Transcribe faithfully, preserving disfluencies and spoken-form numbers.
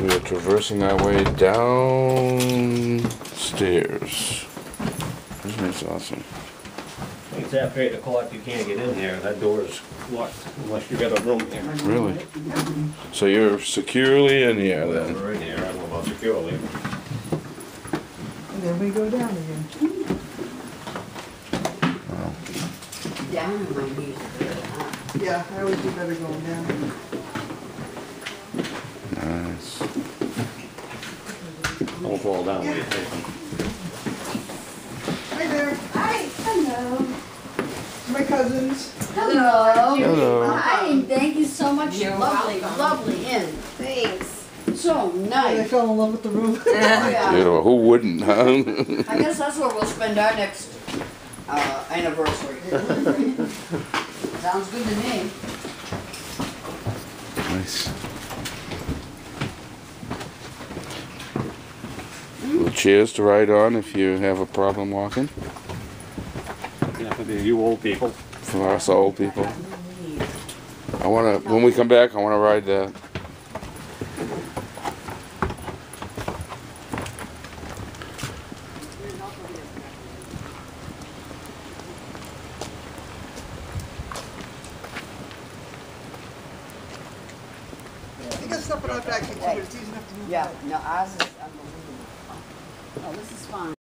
We are traversing our way downstairs. Isn't this awesome? It's after eight o'clock, you can't get in there. That door is locked unless you got a room here. Really? So you're securely in here then? We're in here. I don't know about securely. And then we go down again. Wow. Down in my knees. Yeah, I always do better going down. Nice. Don't fall down. What do you think? Hi there, Hi, hello. my cousins. Hello. Hello. Hi, and thank you so much. You're lovely, welcome. lovely inn. Thanks. So And I nice. fell in love with the room. Oh, yeah. You know, who wouldn't, huh? I guess that's where we'll spend our next uh, anniversary. Sounds good to me. Nice. Little chairs to ride on if you have a problem walking. Yeah, for the you old people. For us old people. I wanna, when we come back, I wanna ride that. You got stuff in our back seat too, but it's easy enough to move. Yeah, no, ours is unbelievable. Oh, this is fine.